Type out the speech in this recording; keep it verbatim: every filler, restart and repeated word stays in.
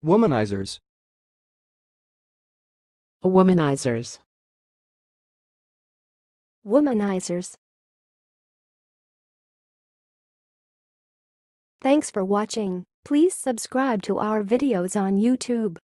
Womanizers. Womanizers. Womanizers. Thanks for watching. Please subscribe to our videos on YouTube.